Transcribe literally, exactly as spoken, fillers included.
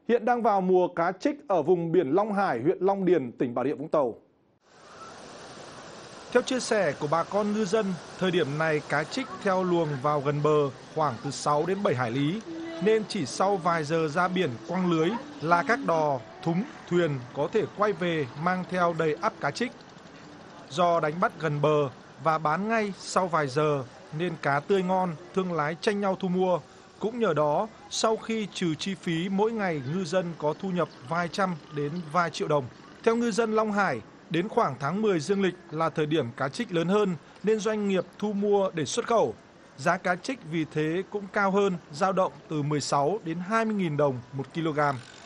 hiện đang vào mùa cá trích ở vùng biển Long Hải, huyện Long Điền, tỉnh Bà Rịa Vũng Tàu. Theo chia sẻ của bà con ngư dân, thời điểm này cá trích theo luồng vào gần bờ khoảng từ sáu đến bảy hải lý, nên chỉ sau vài giờ ra biển quăng lưới là các đò, thúng, thuyền có thể quay về mang theo đầy ắp cá trích. Do đánh bắt gần bờ và bán ngay sau vài giờ nên cá tươi ngon, thương lái tranh nhau thu mua. Cũng nhờ đó, sau khi trừ chi phí, mỗi ngày ngư dân có thu nhập vài trăm đến vài triệu đồng. Theo ngư dân Long Hải, đến khoảng tháng mười dương lịch là thời điểm cá trích lớn hơn nên doanh nghiệp thu mua để xuất khẩu. Giá cá trích vì thế cũng cao hơn, dao động từ mười sáu đến hai mươi nghìn đồng một kg.